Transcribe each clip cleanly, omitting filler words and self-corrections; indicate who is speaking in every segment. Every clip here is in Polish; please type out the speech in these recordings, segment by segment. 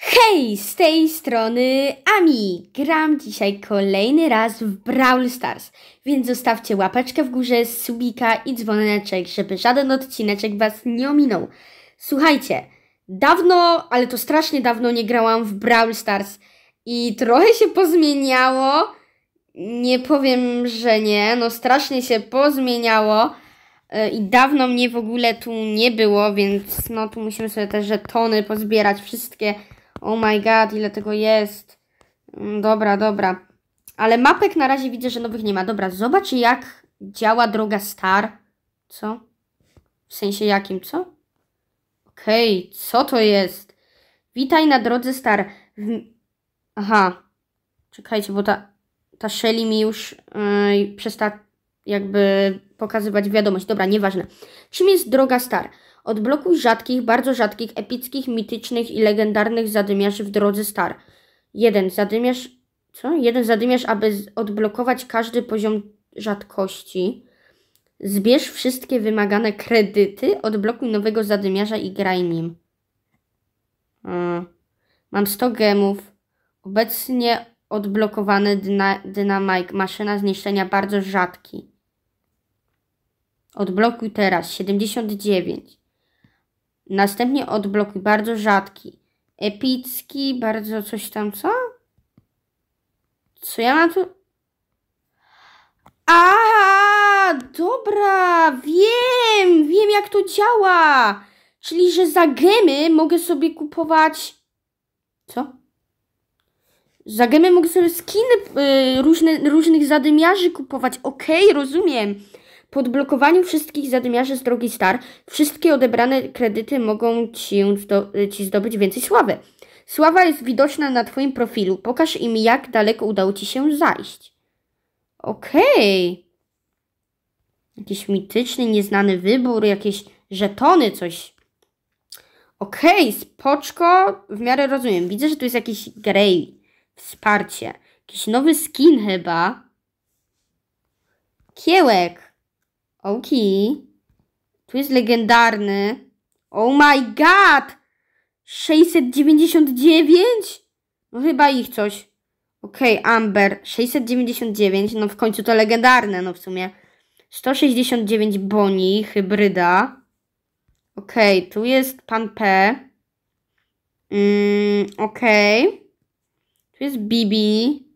Speaker 1: Hej, z tej strony Ami. Gram dzisiaj kolejny raz w Brawl Stars, więc zostawcie łapeczkę w górze, subika i dzwoneczek, żeby żaden odcineczek was nie ominął. Słuchajcie, dawno, ale to strasznie dawno nie grałam w Brawl Stars i trochę się pozmieniało. Nie powiem, że nie, no strasznie się pozmieniało. I dawno mnie w ogóle tu nie było, więc no tu musimy sobie te żetony pozbierać wszystkie. Oh my god, ile tego jest. Dobra. Ale mapek na razie widzę, że nowych nie ma. Dobra, zobacz jak działa droga Star. Co? W sensie jakim, co? Okej, co to jest? Witaj na drodze Star. Aha. Czekajcie, bo ta Shelly mi już przestała jakby pokazywać wiadomość. Dobra, nieważne. Czym jest droga Star? Odblokuj rzadkich, bardzo rzadkich, epickich, mitycznych i legendarnych zadymiarzy w drodze Star. Jeden zadymiarz... Co? Jeden zadymiarz, aby odblokować każdy poziom rzadkości. Zbierz wszystkie wymagane kredyty, odblokuj nowego zadymiarza i graj nim. Mam 100 gemów. Obecnie odblokowany Dynamite, maszyna zniszczenia bardzo rzadki. Odblokuj teraz 79. Następnie odblokuj bardzo rzadki. Epicki, bardzo coś tam, co? Co ja mam tu? A, dobra, wiem jak to działa. Czyli, że za gemy mogę sobie kupować... Co? Za gemy mogę sobie skiny różnych zadymiarzy kupować. Okej, rozumiem. Po odblokowaniu wszystkich zadymiarzy z drogi Star, wszystkie odebrane kredyty mogą ci zdobyć więcej sławy. Sława jest widoczna na twoim profilu. Pokaż im, jak daleko udało ci się zajść. Okej. Jakiś mityczny, nieznany wybór, jakieś żetony, coś. Okej, spoczko. W miarę rozumiem. Widzę, że tu jest jakiś Grey. Wsparcie. Jakiś nowy skin chyba. Kiełek. Okej. Tu jest legendarny. Oh my god! 699? No chyba ich coś. Okej, Amber. 699. No w końcu to legendarne, no w sumie. 169 Bonnie, hybryda. Okej, tu jest Pan P. Okej. Tu jest Bibi.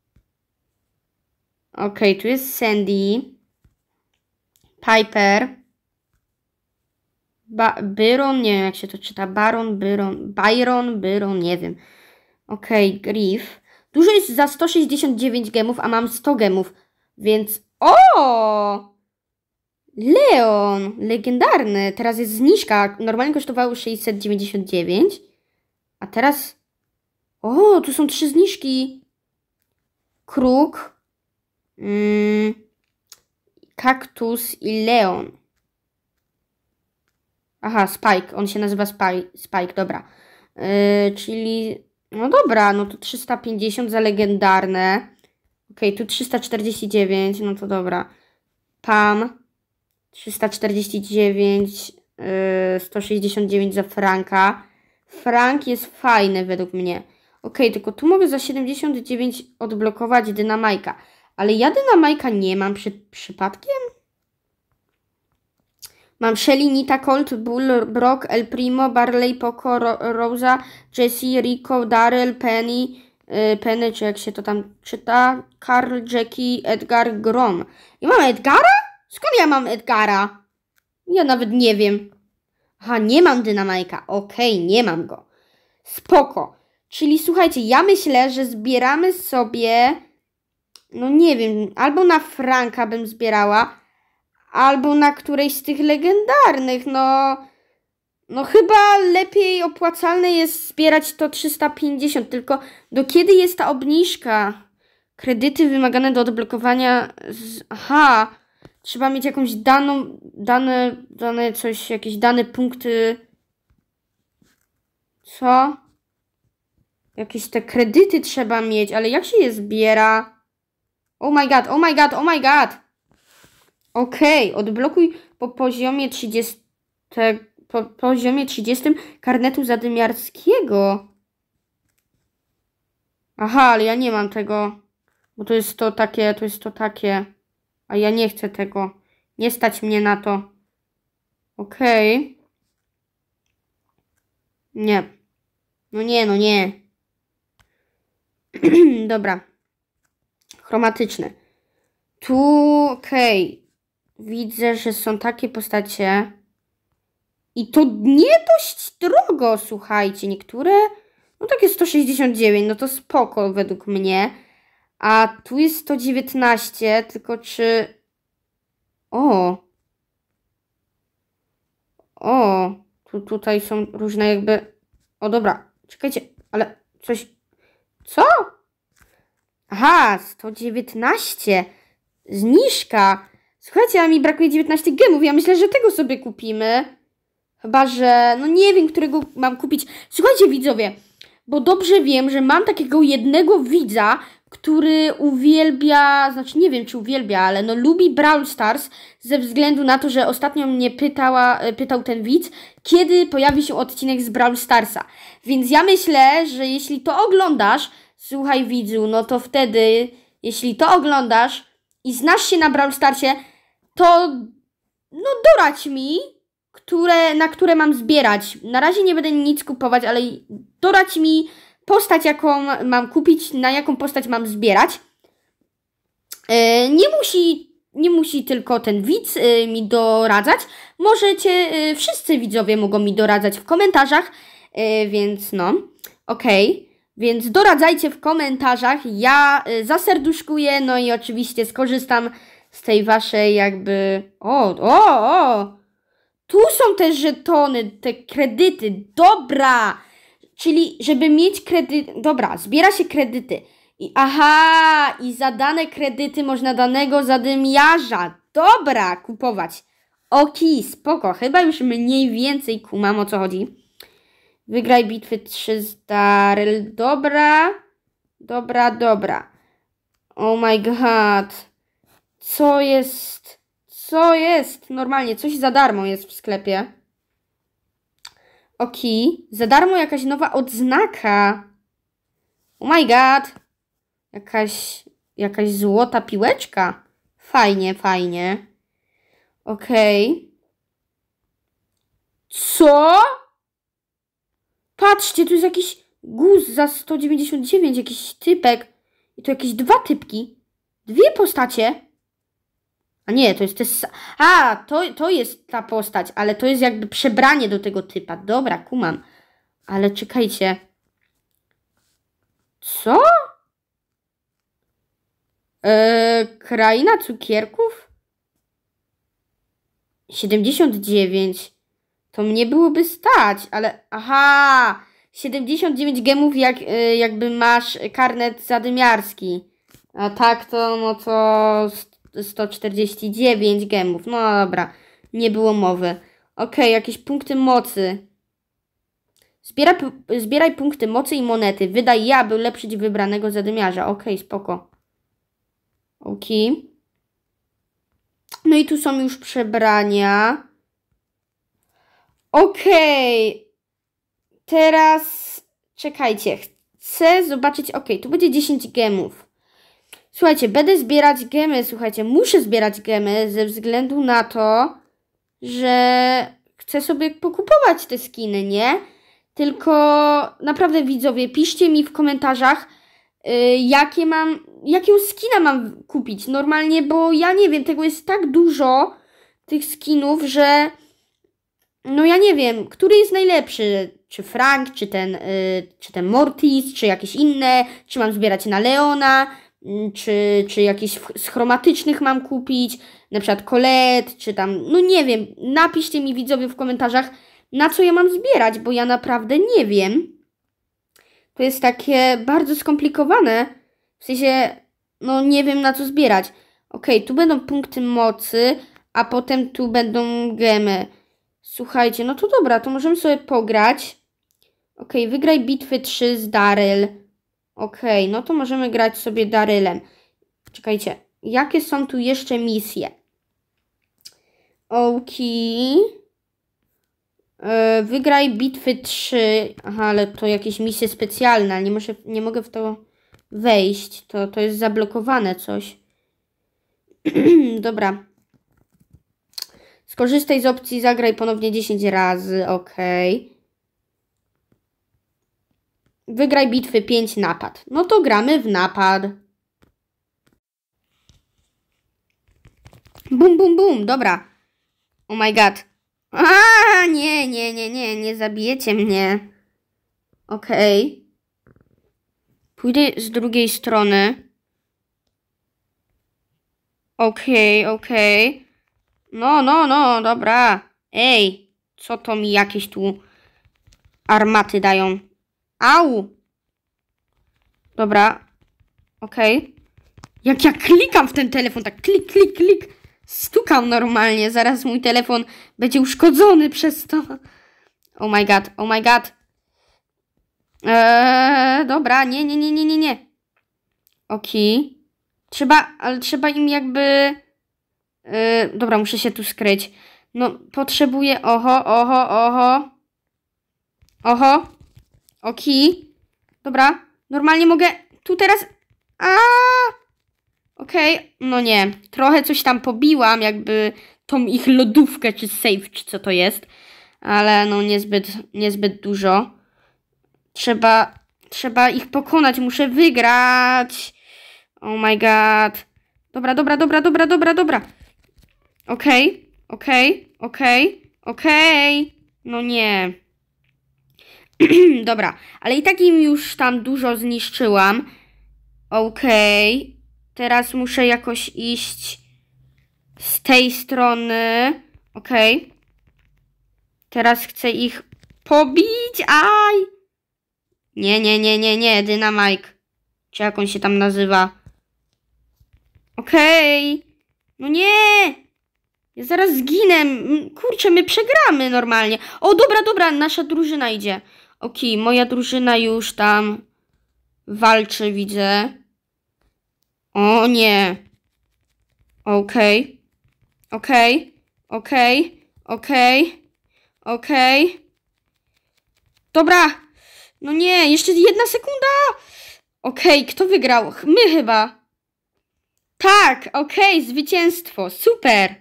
Speaker 1: Okej, tu jest Sandy. Piper. Byron, nie wiem jak się to czyta. Byron, nie wiem. Okej, Griff. Dużo jest za 169 gemów, a mam 100 gemów. Więc... O! Leon! Legendarny. Teraz jest zniżka. Normalnie kosztowały 699. A teraz... O, tu są 3 zniżki. Kruk. Kaktus i Leon. Aha, Spike. On się nazywa Spike, dobra. Czyli... No dobra, no to 350 za legendarne. Okej, tu 349, no to dobra. Pam. 349. 169 za Franka. Frank jest fajny według mnie. Okej, tylko tu mogę za 79 odblokować Dynamajka. Ale ja Dynamajka nie mam przypadkiem? Mam Shelly, Nita, Colt, Bull, Brock, El Primo, Barley, Poco, Rosa, Jessie, Rico, Daryl, Penny, czy jak się to tam czyta, Carl, Jackie, Edgar, Grom. I mam Edgara? Skąd ja mam Edgara? Ja nawet nie wiem. Aha, nie mam Dynamajka. Okej, nie mam go. Spoko. Czyli słuchajcie, ja myślę, że zbieramy sobie... No nie wiem, albo na Franka bym zbierała, albo na którejś z tych legendarnych. No chyba lepiej opłacalne jest zbierać to 350. Tylko do kiedy jest ta obniżka? Kredyty wymagane do odblokowania... Aha, trzeba mieć jakąś dane coś, jakieś dane punkty... Co? Jakieś te kredyty trzeba mieć, ale jak się je zbiera? Oh my god. Okej, odblokuj po poziomie 30 karnetu zadymiarskiego. Aha, ale ja nie mam tego. Bo to jest to takie, to jest to takie. A ja nie chcę tego. Nie stać mnie na to. Okej. Nie. No nie, no nie. Dobra. Chromatyczne. Tu, okej. Widzę, że są takie postacie. I to nie dość drogo, słuchajcie. Niektóre, no takie 169, no to spoko według mnie. A tu jest 119, tylko czy... O! O! Tutaj są różne jakby... O, dobra. Czekajcie, ale coś... Co? Aha, 119. Zniżka. Słuchajcie, a mi brakuje 19 gemów. Ja myślę, że tego sobie kupimy. Chyba, że... No nie wiem, którego mam kupić. Słuchajcie, widzowie, bo dobrze wiem, że mam takiego jednego widza, który uwielbia... Znaczy, nie wiem, czy uwielbia, ale no lubi Brawl Stars ze względu na to, że ostatnio mnie pytał ten widz, kiedy pojawi się odcinek z Brawl Starsa. Więc ja myślę, że jeśli to oglądasz, słuchaj widzu, no to wtedy, jeśli to oglądasz i znasz się na Brawl Starsie, to no doradź mi, na które mam zbierać. Na razie nie będę nic kupować, ale doradź mi postać, jaką mam kupić, na jaką postać mam zbierać. Nie musi tylko ten widz mi doradzać. Możecie, wszyscy widzowie mogą mi doradzać w komentarzach, więc no, okej. Więc doradzajcie w komentarzach, ja zaserduszkuję, no i oczywiście skorzystam z tej waszej jakby... O! Tu są te żetony, te kredyty, dobra! Czyli żeby mieć kredyt... Dobra, zbiera się kredyty. I za dane kredyty można danego zadymiarza. Dobra, kupować. Okej, spoko, chyba już mniej więcej kumam, o co chodzi. Wygraj bitwy 3 z Daryl. Dobra. Oh my god. Co jest? Normalnie, coś za darmo jest w sklepie. Okej. Za darmo jakaś nowa odznaka. Oh my god. Jakaś złota piłeczka. Fajnie. Okej. Co? Patrzcie, tu jest jakiś guz za 199, jakiś typek. I to jakieś 2 typki. 2 postacie. A nie, to jest to jest ta postać, ale to jest jakby przebranie do tego typa. Dobra, kumam. Ale czekajcie. Co? Kraina cukierków? 79. To mnie byłoby stać, ale... Aha! 79 gemów jakby masz karnet zadymiarski. A tak to, no to 149 gemów. No dobra, nie było mowy. Okej, jakieś punkty mocy. Zbieraj punkty mocy i monety. Wydaj je, aby ulepszyć wybranego zadymiarza. Okej, spoko. Okej. No i tu są już przebrania. Okej. Teraz czekajcie. Chcę zobaczyć. Okej, tu będzie 10 gemów. Słuchajcie, będę zbierać gemy. Słuchajcie, muszę zbierać gemy ze względu na to, że chcę sobie pokupować te skiny, nie? Tylko naprawdę widzowie, piszcie mi w komentarzach, jakiego skina mam kupić normalnie, bo ja nie wiem, tego jest tak dużo, tych skinów, że no ja nie wiem, który jest najlepszy, czy Frank, czy ten Mortis, czy jakieś inne, czy mam zbierać na Leona, czy jakieś z chromatycznych mam kupić, na przykład Colette, czy tam, no nie wiem, napiszcie mi widzowie w komentarzach, na co ja mam zbierać, bo ja naprawdę nie wiem. To jest takie bardzo skomplikowane, w sensie, no nie wiem na co zbierać. Okej, tu będą punkty mocy, a potem tu będą gemy. Słuchajcie, no to dobra, to możemy sobie pograć. Okej, wygraj bitwy 3 z Daryl. Okej, no to możemy grać sobie Darylem. Czekajcie, jakie są tu jeszcze misje? Okej. Wygraj bitwy 3. Aha, ale to jakieś misje specjalne, nie mogę w to wejść. To jest zablokowane coś. Dobra. Skorzystaj z opcji zagraj ponownie 10 razy. Okej. Wygraj bitwy 5 napad. No to gramy w napad. Bum, bum, bum. Dobra. Oh my god. Nie zabijecie mnie. Okej. Pójdę z drugiej strony. Okej. No, dobra. Ej, co to mi jakieś tu armaty dają? Au! Dobra. Okej. Jak ja klikam w ten telefon, tak klik. Stukam normalnie. Zaraz mój telefon będzie uszkodzony przez to. Oh my god. Dobra, nie. Okej. Trzeba im jakby... dobra, muszę się tu skryć. No, potrzebuję... Oho. Okej. Dobra, normalnie mogę tu teraz... Okej, no nie. Trochę coś tam pobiłam, jakby tą ich lodówkę, czy safe, czy co to jest. Ale no niezbyt dużo. Trzeba ich pokonać, muszę wygrać. Oh my god. Dobra. Okej. No nie. Dobra, ale i tak im już tam dużo zniszczyłam. Okej. Teraz muszę jakoś iść z tej strony. Okej. Teraz chcę ich pobić. Aj! Nie. Dynamite. Czy jak on się tam nazywa? Okej. No nie! Ja zaraz zginę. Kurczę, my przegramy normalnie. O, dobra, nasza drużyna idzie. Okej, moja drużyna już tam walczy, widzę. O nie. Okej. Dobra. No nie, jeszcze 1 sekunda. Okej, kto wygrał? My chyba. Tak, zwycięstwo. Super.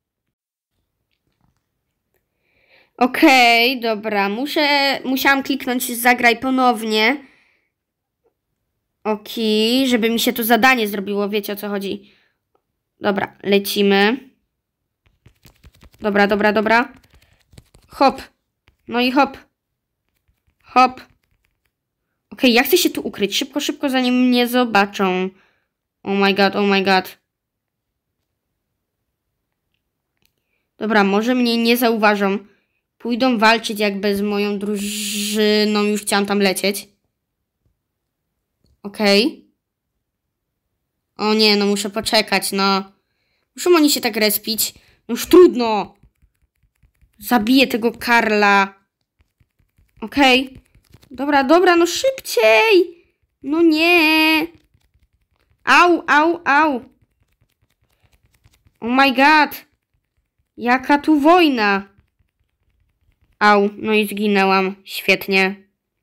Speaker 1: Okej, dobra. Musiałam kliknąć zagraj ponownie. Okej, żeby mi się to zadanie zrobiło. Wiecie, o co chodzi. Dobra, lecimy. Dobra. Hop. No i hop. Okej, ja chcę się tu ukryć. Szybko, zanim mnie zobaczą. Oh my god. Dobra, może mnie nie zauważą. Pójdą walczyć jakby z moją drużyną. Już chciałam tam lecieć. Okej. O nie, no muszę poczekać, no. Muszą oni się tak respić. No już trudno. Zabiję tego Karla. Okej. Dobra, no szybciej. No nie. Au. Oh my god. Jaka tu wojna. Au, no i zginęłam. Świetnie.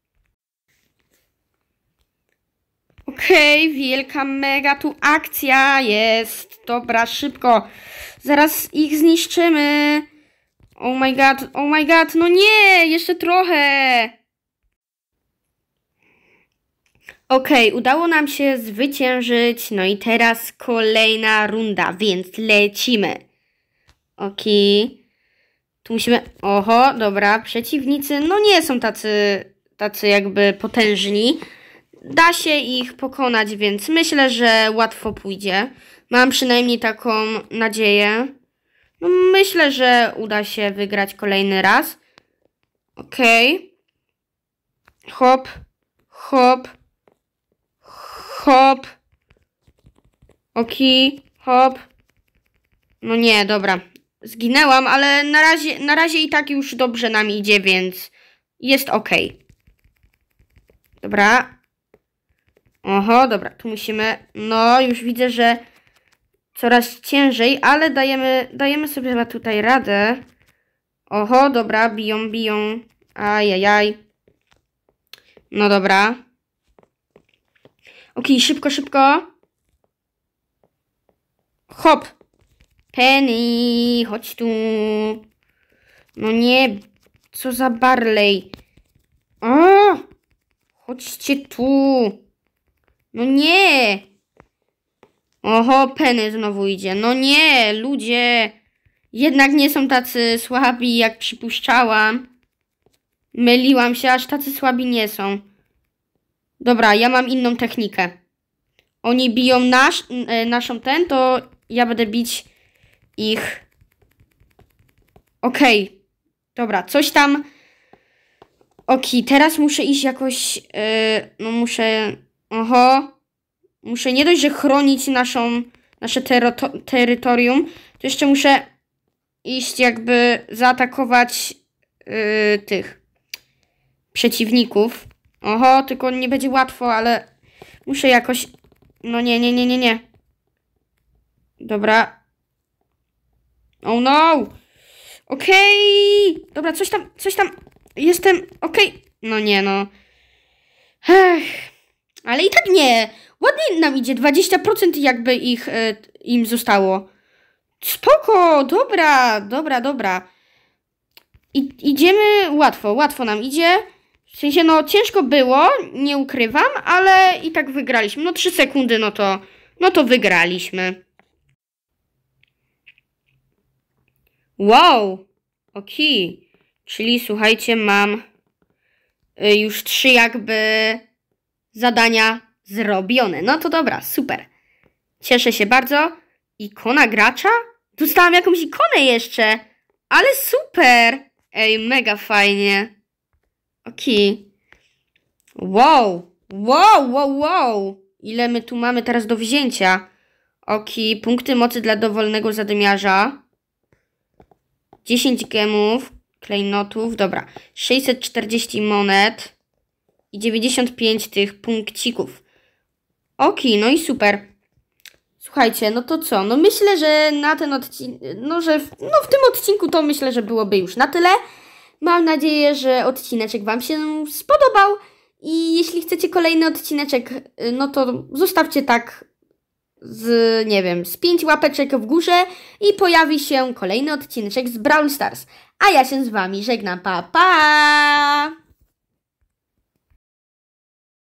Speaker 1: Okej, wielka mega tu akcja jest. Dobra, szybko. Zaraz ich zniszczymy. Oh my god, no nie, jeszcze trochę. Okej, udało nam się zwyciężyć. No i teraz kolejna runda, więc lecimy. Okej. Tu musimy... Oho, dobra, przeciwnicy no nie są tacy jakby potężni. Da się ich pokonać, więc myślę, że łatwo pójdzie. Mam przynajmniej taką nadzieję. No myślę, że uda się wygrać kolejny raz. Okej. Hop. Okej, hop. No nie, dobra. Zginęłam, ale na razie i tak już dobrze nam idzie, więc jest okej. Dobra. Oho, dobra, tu musimy... No, już widzę, że coraz ciężej, ale dajemy sobie chyba tutaj radę. Oho, dobra, biją. Ajajaj. No dobra. Okej, szybko, szybko. Hop. Penny, chodź tu. No nie, co za Barley. O, chodźcie tu. No nie. Oho, Penny znowu idzie. No nie, ludzie. Jednak nie są tacy słabi, jak przypuszczałam. Myliłam się, aż tacy słabi nie są. Dobra, ja mam inną technikę. Oni biją naszą to ja będę bić ich. Okej. Dobra, coś tam. Okej, teraz muszę iść jakoś. No muszę. Oho. Muszę nie dość, że chronić nasze terytorium, to jeszcze muszę iść jakby zaatakować tych przeciwników. Oho, tylko nie będzie łatwo, ale muszę jakoś. No nie. Dobra. Oh no! Okej! Dobra, coś tam. Jestem. Okej. No nie, no. Ech. Ale i tak nie. Ładnie nam idzie. 20% jakby im zostało. Spoko. Dobra. Idziemy łatwo nam idzie. W sensie, no ciężko było, nie ukrywam, ale i tak wygraliśmy. No 3 sekundy, no to wygraliśmy. Wow. Okej. Czyli słuchajcie, mam już 3 jakby zadania zrobione. No to dobra, super. Cieszę się bardzo. Ikona gracza? Dostałam jakąś ikonę jeszcze. Ale super. Ej, mega fajnie. Okej. Wow. Ile my tu mamy teraz do wzięcia? Okej, punkty mocy dla dowolnego zadymiarza. 10 gemów, klejnotów, dobra. 640 monet i 95 tych punkcików. Okej, no i super. Słuchajcie, no to co? No myślę, że na ten odcinek, w tym odcinku to myślę, że byłoby już na tyle. Mam nadzieję, że odcineczek wam się spodobał i jeśli chcecie kolejny odcineczek, no to zostawcie tak z 5 łapeczek w górze i pojawi się kolejny odcineczek z Brawl Stars. A ja się z wami żegnam, pa!